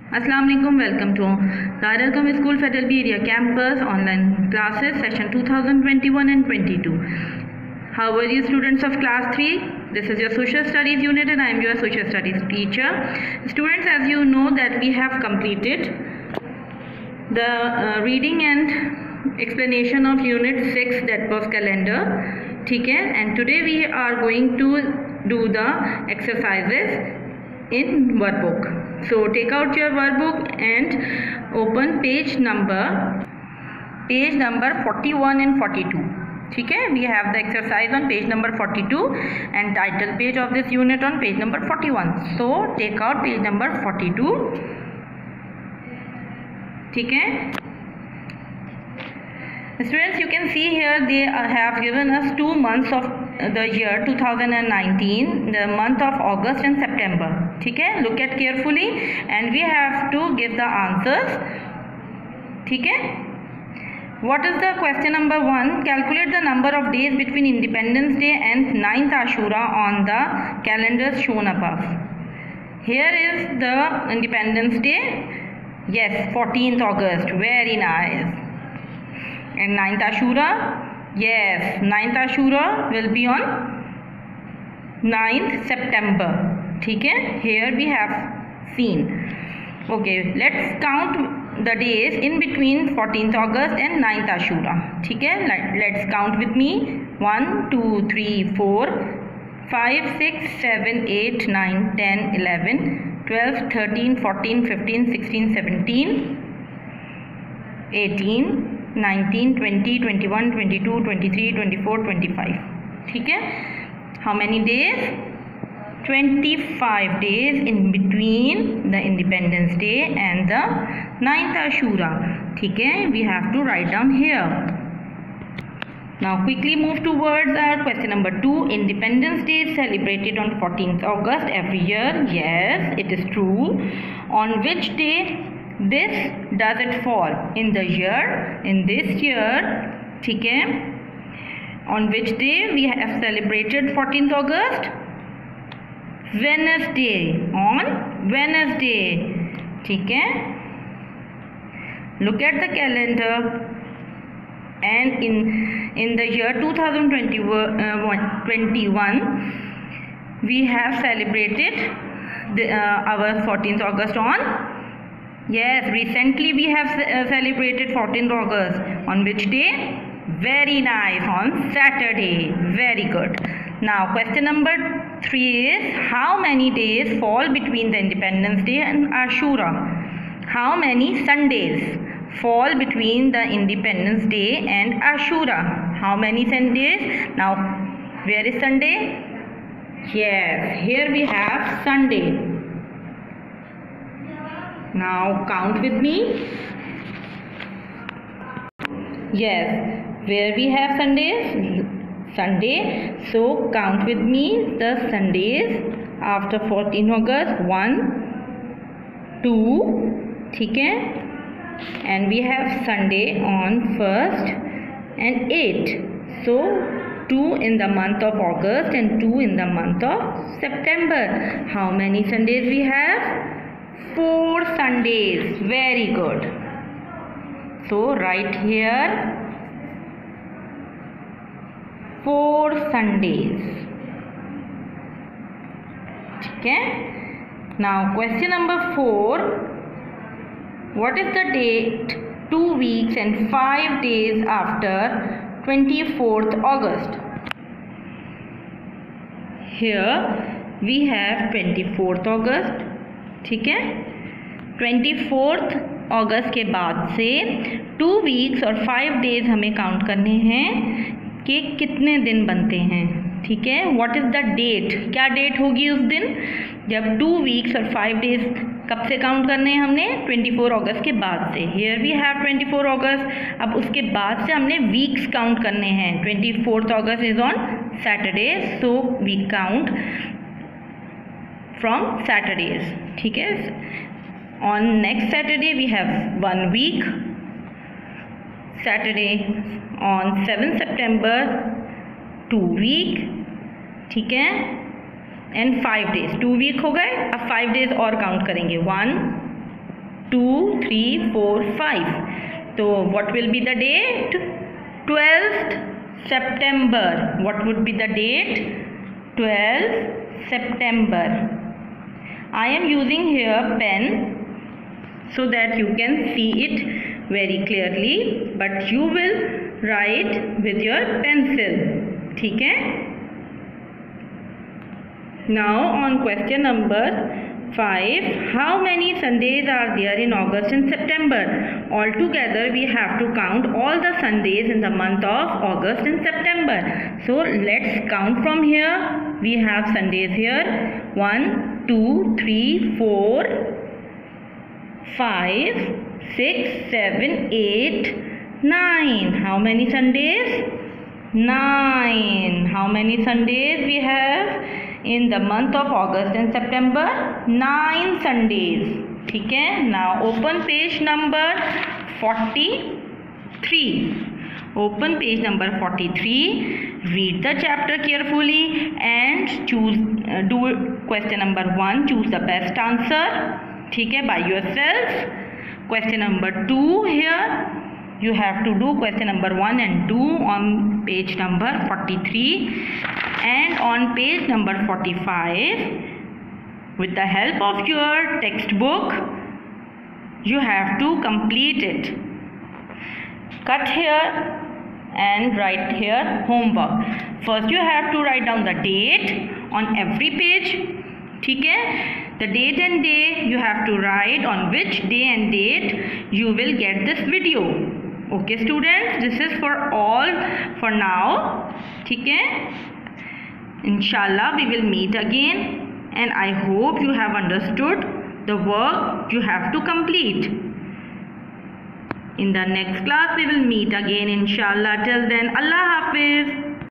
Assalamu alaikum, welcome to Darul School Federal B Area Campus online classes session 2021 and 22. How are you students of class 3? This is your social studies unit and I am your social studies teacher. Students, as you know that we have completed the reading and explanation of unit 6, that was calendar. Okay, and today we are going to do the exercises in workbook. So take out your workbook and open page number 41 and 42. Okay, we have the exercise on page number 42 and title page of this unit on page number 41. So take out page number 42. Okay, students, you can see here they have given us 2 months of the year 2019, the month of August and September. Okay, look at carefully and we have to give the answers. Okay, what is the question number 1? Calculate the number of days between Independence Day and 9th Ashura on the calendars shown above. Here is the Independence Day. Yes, 14th August, very nice. And 9th Ashura, yes, 9th Ashura will be on 9th September. Okay, here we have seen. Okay, let's count the days in between 14th August and 9th Ashura. Okay, let's count with me. 1, 2, 3, 4, 5, 6, 7, 8, 9, 10, 11, 12, 13, 14, 15, 16, 17, 18, 19, 20, 21, 22, 23, 24, 25. Okay, how many days? 25 days in between the Independence Day and the 9th Ashura. Okay, we have to write down here. Now quickly move towards our question number 2. Independence Day is celebrated on 14th August every year. Yes, it is true. On which day this does it fall in the year? In this year. Okay, on which day we have celebrated 14th August? Wednesday, on Wednesday. Okay, look at the calendar and in the year 2021 we have celebrated our 14th August on, yes, recently we have celebrated 14th August. On which day? Very nice, on Saturday. Very good. Now question number 3 is, how many days fall between the Independence Day and Ashura? How many Sundays fall between the Independence Day and Ashura? How many Sundays? Now where is Sunday? Yes, here we have Sunday. Now count with me. Yes, where we have Sundays? Sunday. So count with me the Sundays after 14 August. 1, 2, okay, and we have Sunday on 1st and 8. So 2 in the month of August and 2 in the month of September. How many Sundays we have? 4 Sundays. Very good. So write here 4 Sundays. Okay. Now question number 4. What is the date 2 weeks and 5 days after 24th August? Here we have 24th August. ठीक है, 24th अगस्त के बाद से 2 weeks और 5 days हमें count करने हैं कि कितने दिन बनते हैं. ठीक है, व्हाट इज़ द डेट? क्या डेट होगी उस दिन जब 2 वीक्स और 5 डेज कब से काउंट करने हैं हमने? 24 अगस्त के बाद से. Here we have 24 August. अब उसके बाद से हमने वीक्स काउंट करने हैं. 24th August is on Saturday, so we count from Saturdays. ठीक है, on next Saturday we have 1 week. Saturday on 7 September 2 week. ठीक है, एंड 5 डेज. 2 वीक हो गए, अब 5 डेज और काउंट करेंगे. 1, 2, 3, 4, 5. So what will be the date? 12th September. What would be the date? 12th September. I am using here pen so that you can see it very clearly, but you will write with your pencil. ठीक है? Now on question number 5, how many Sundays are there in August and September? Altogether we have to count all the Sundays in the month of August and September. So let's count from here. We have Sundays here 1, 2, 3, 4, 5, 6, 7, 8, 9. How many Sundays? 9. How many Sundays we have in the month of August and September? 9 Sundays. ठीक है? Now open page number 43. Open page number 43. Read the chapter carefully and choose. Do question number 1. Choose the best answer. ठीक है? By yourself. Question number 2 here. You have to do question number 1 and 2 on page number 43, and on page number 45 with the help of your textbook you have to complete it. Cut here and write here homework. First you have to write down the date on every page. ठीक है? The date and day you have to write on which day and date you will get this video. Okay students, this is for all for now. ठीक है? Inshallah we will meet again, and I hope you have understood the work you have to complete. In the next class we will meet again inshallah. Till then, Allah Hafiz.